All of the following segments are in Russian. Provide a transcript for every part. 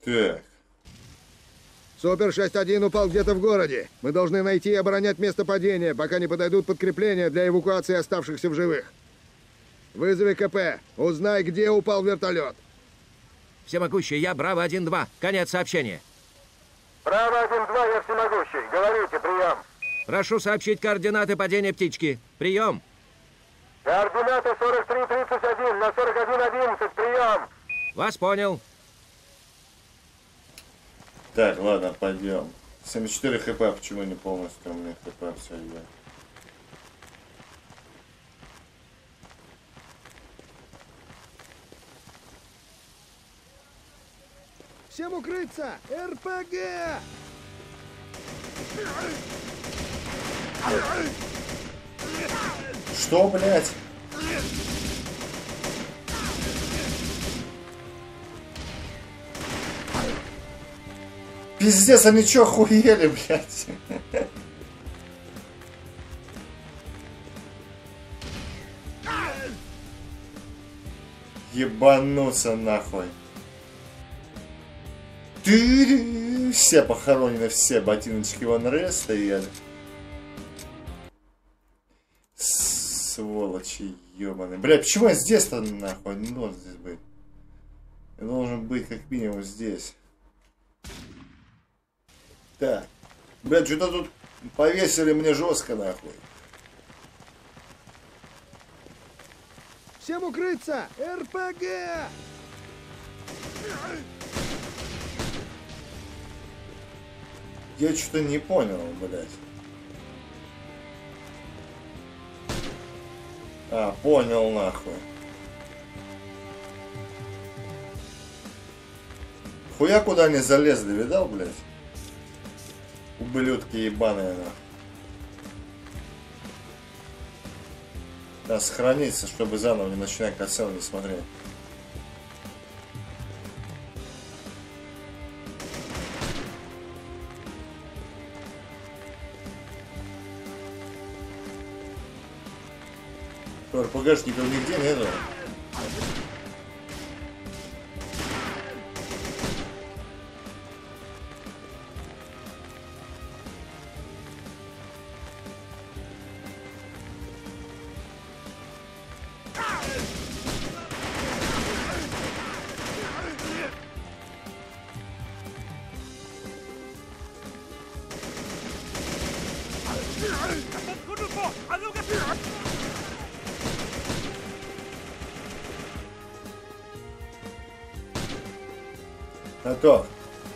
Так. Супер 6-1 упал где-то в городе. Мы должны найти и оборонять место падения, пока не подойдут подкрепления для эвакуации оставшихся в живых. Вызови КП. Узнай, где упал вертолет. Всемогущий, я Браво-1-2. Конец сообщения. Браво-1-2, я всемогущий. Говорите, прием. Прошу сообщить координаты падения птички. Прием. Координаты 43-31 на 41-11. Прием. Вас понял. Так, ладно, пойдем. 74 хп, почему не полностью? У меня хп все идет. Всем укрыться! РПГ! Что, блядь? Пиздец, они чё охуели, блядь? Ебануться нахуй. Ты все похоронены, все ботиночки вон рез стоят. Сволочи ебаные. Бля, почему я здесь-то нахуй? Не должен здесь быть. Я должен быть как минимум здесь. Так. Блядь, что-то тут повесили мне жестко нахуй. Всем укрыться! РПГ! Я что-то не понял, блядь. А, понял нахуй. Хуя куда они залезли, видал, блядь? Ублюдки ебаные, нахуй. Надо сохраниться, чтобы заново не начинать катсцену не смотреть. РПГшников нигде нету. Готов.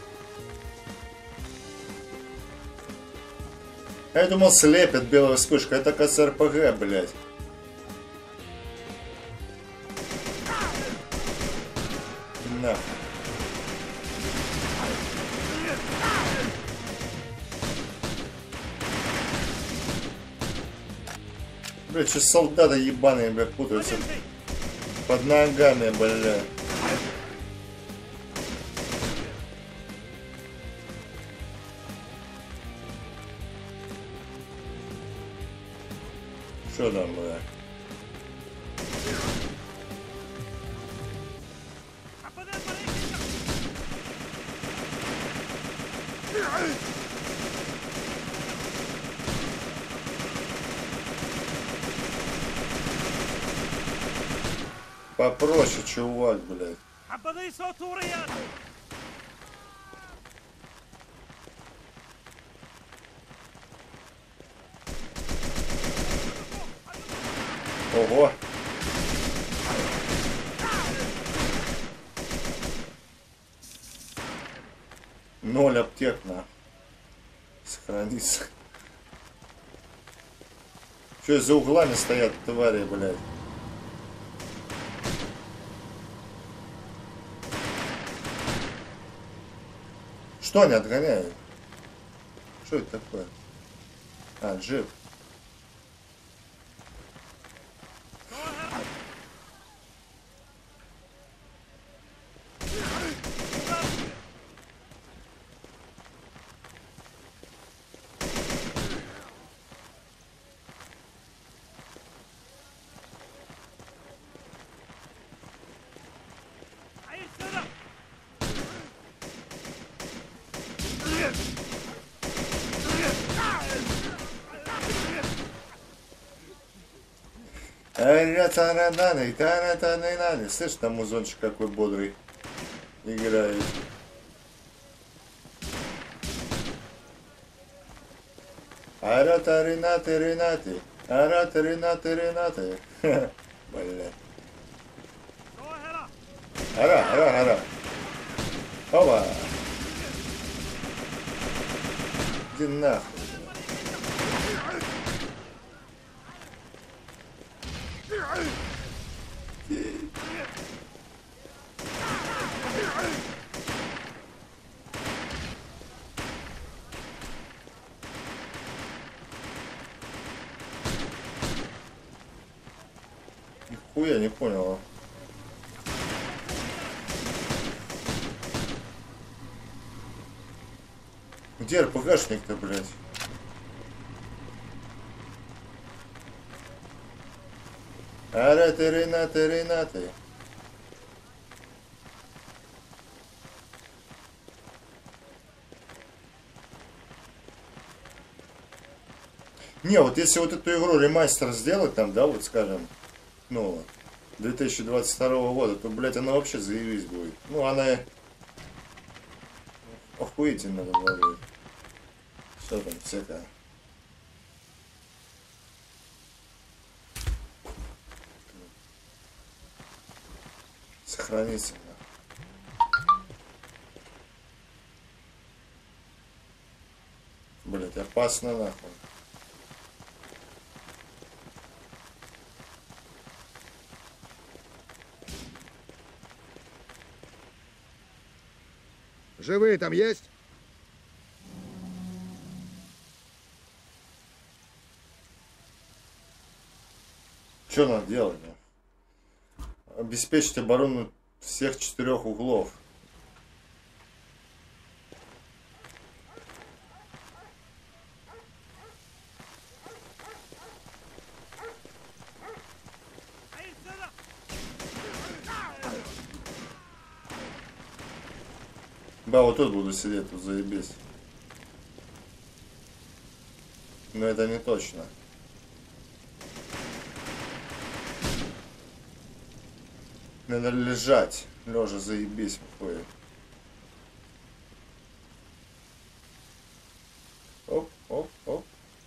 Я думал, слепят белой вспышкой. Это как РПГ, блядь. На. Блядь, сейчас солдаты ебаные, блядь, путаются под ногами, блядь. Что там, бля? Попроще, чувак, блядь. Ого. Ноль аптек, на. Сохраниться. Что за углами стоят твари, блядь? Что они отгоняют? Что это такое? А, джип. Слышь, там музончик какой бодрый играет. Арата Ренаты Ренаты. Арата Ренаты Ренаты. Блядь. Ара. Опа. Иди нахуй. Нихуя не понял. Где РПГшник-то, блядь? Араты, Ренаты, Ренаты. Не, вот если вот эту игру ремастер сделать там, да, вот скажем, ну, 2022 года, то, блядь, она вообще заявись будет. Ну, она охуительно добавляет. Что там, всякое. Сохранится. Блять, опасно нахуй. Живые там есть? Что надо делать? Да? Обеспечить оборону всех 4 углов. Да, вот тут буду сидеть, тут заебись. Но это не точно. Надо лежать. Лежа заебись, выходит. Оп, оп, оп.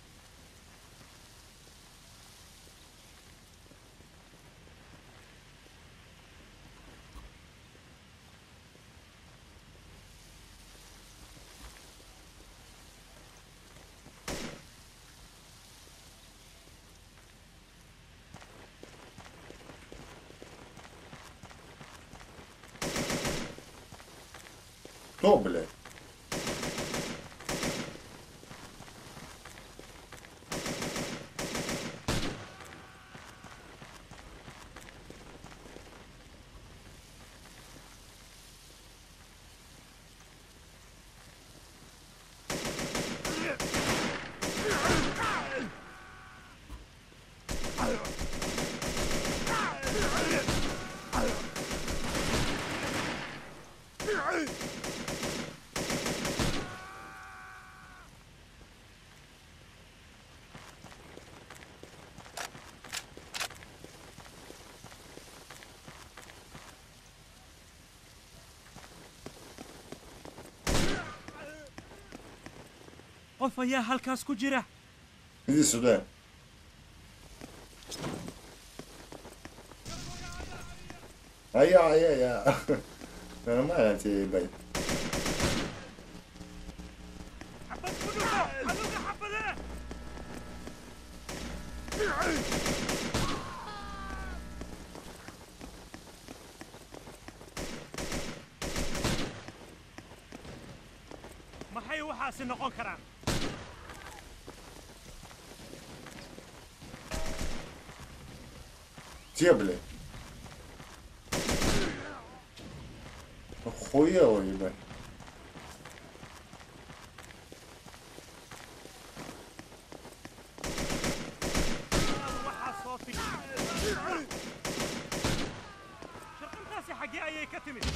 Кто, блядь? qof ayaa halkaas ku jira. Иди сюда. Ай-я. Нормально тебе, ебать. maxay waxaasi noqon karaan? Где, блядь? Охуело, ебать. waxaa soo tig shaqintaasi xaggee ayay ka timid?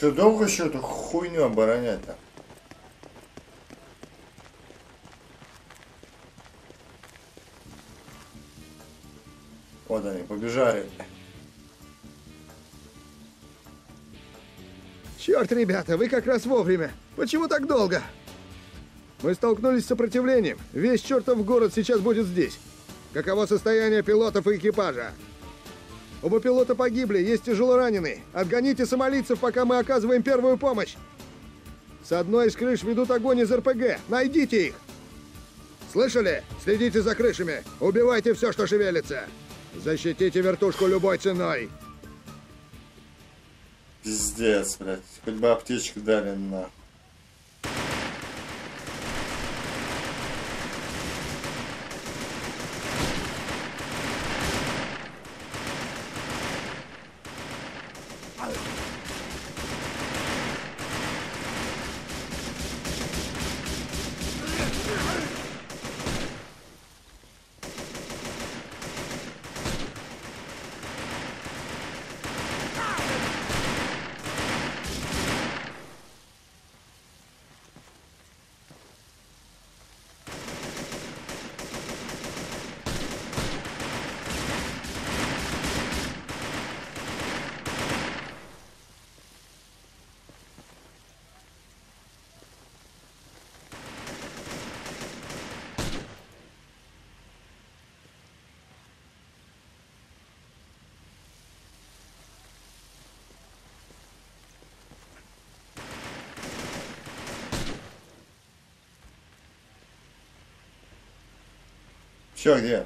Что, долго еще эту хуйню оборонять-то? Вот они, побежали. Черт, ребята, вы как раз вовремя. Почему так долго? Мы столкнулись с сопротивлением. Весь чертов город сейчас будет здесь. Каково состояние пилотов и экипажа? Оба пилота погибли, есть тяжело раненые. Отгоните сомалийцев, пока мы оказываем первую помощь. С одной из крыш ведут огонь из РПГ. Найдите их. Слышали? Следите за крышами. Убивайте все, что шевелится. Защитите вертушку любой ценой. Пиздец, блядь. Хоть бы аптечку дали на. Чё, где?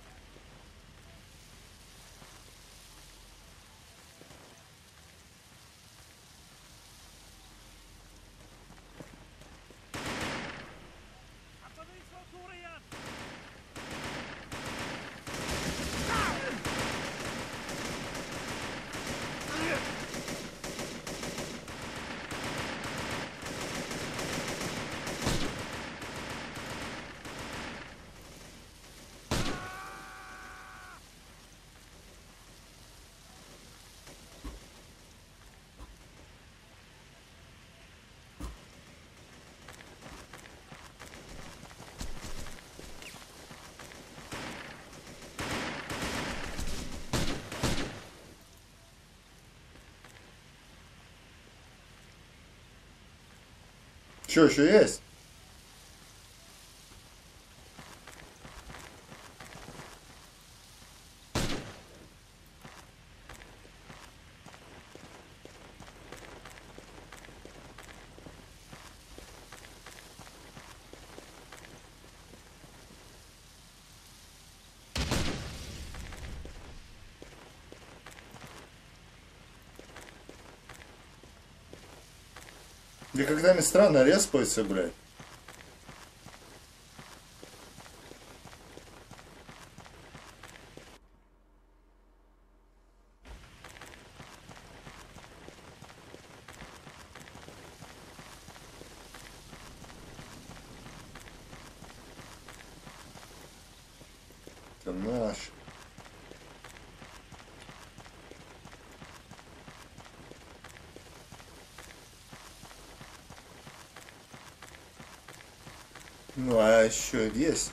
Что еще есть? Да когда мне странно респается, блядь. Это наш. Ну, а еще есть.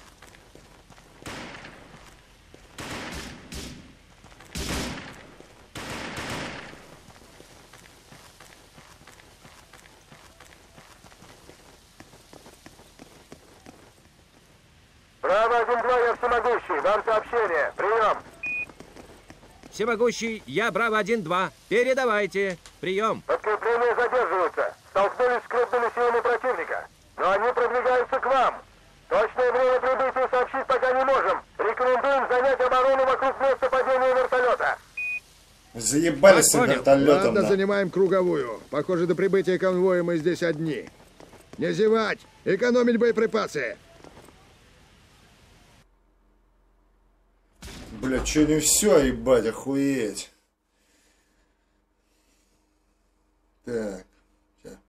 Браво 1-2, я всемогущий. Вам сообщение. Прием. Всемогущий, я Браво 1-2. Передавайте. Прием. Подкрепления задерживаются. Столкнулись с крупными силами противника. Но они продвигаются к вам. Точное время прибытия сообщить пока не можем. Рекомендуем занять оборону вокруг места падения вертолета. Заебались с Так, понял. вертолетом. Ладно, на. занимаем круговую. Похоже, до прибытия конвоя мы здесь одни. Не зевать! Экономить боеприпасы! Бля, че не все, ебать, охуеть. Так.